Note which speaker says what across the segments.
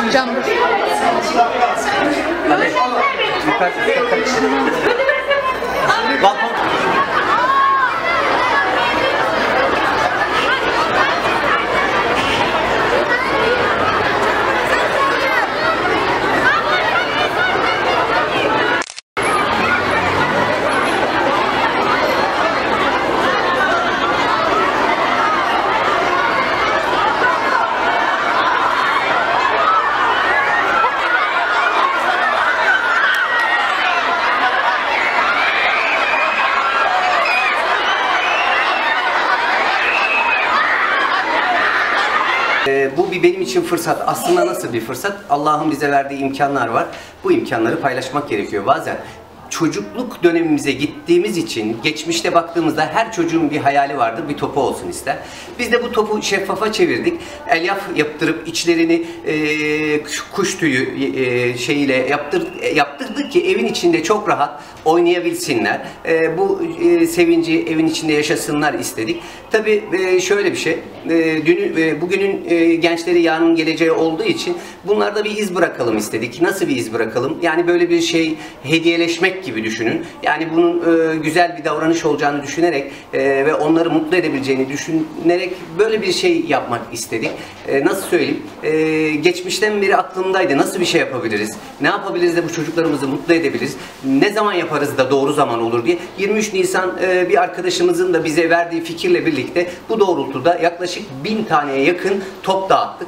Speaker 1: Camda.
Speaker 2: Balkon. Bu benim için fırsat. Aslında nasıl bir fırsat? Allah'ın bize verdiği imkanlar var. Bu imkanları paylaşmak gerekiyor. Bazen çocukluk dönemimize gittiğimiz için geçmişte baktığımızda her çocuğun bir hayali vardır, bir topu olsun ister. Biz de bu topu şeffafa çevirdik. Elyaf yaptırıp içlerini kuş tüyü şeyiyle yaptırdık ki evin içinde çok rahat oynayabilsinler. Bu sevinci evin içinde yaşasınlar istedik. Tabii şöyle bir şey, bugünün gençleri yarının geleceği olduğu için bunlarda bir iz bırakalım istedik. Nasıl bir iz bırakalım? Yani böyle bir şey hediyeleşmek gibi düşünün. Yani bunun güzel bir davranış olacağını düşünerek ve onları mutlu edebileceğini düşünerek böyle bir şey yapmak istedik. Nasıl söyleyeyim? Geçmişten beri aklımdaydı. Nasıl bir şey yapabiliriz? Ne yapabiliriz de bu çocuklarımızı mutlu edebiliriz? Ne zaman yaparız da doğru zaman olur diye. 23 Nisan bir arkadaşımızın da bize verdiği fikirle birlikte bu doğrultuda yaklaşık 1000 taneye yakın top dağıttık.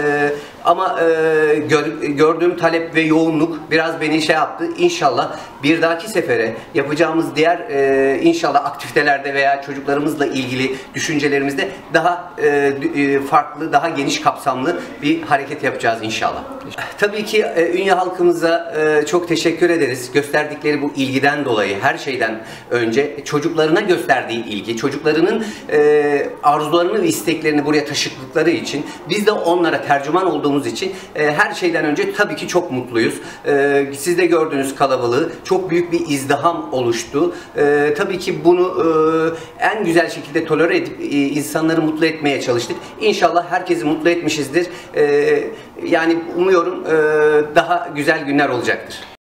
Speaker 2: Ama gördüğüm talep ve yoğunluk biraz beni şey yaptı. İnşallah bir dahaki sefere yapacağımız diğer inşallah aktivitelerde veya çocuklarımızla ilgili düşüncelerimizde daha farklı, daha geniş kapsamlı bir hareket yapacağız inşallah. Tabii ki Ünye halkımıza çok teşekkür ederiz. Gösterdikleri bu ilgiden dolayı, her şeyden önce çocuklarına gösterdiği ilgi, çocuklarının arzularını ve isteklerini buraya taşıdıkları için, biz de onlara tercüman olduğumuz için her şeyden önce tabii ki çok mutluyuz. Siz de gördüğünüz kalabalığı, çok büyük bir izdiham oluştu. Tabii ki bunu en güzel şekilde tolere edip insanları mutlu etmeye çalıştık. İnşallah herkesi mutlu etmişizdir. Yani umuyorum daha güzel günler olacaktır.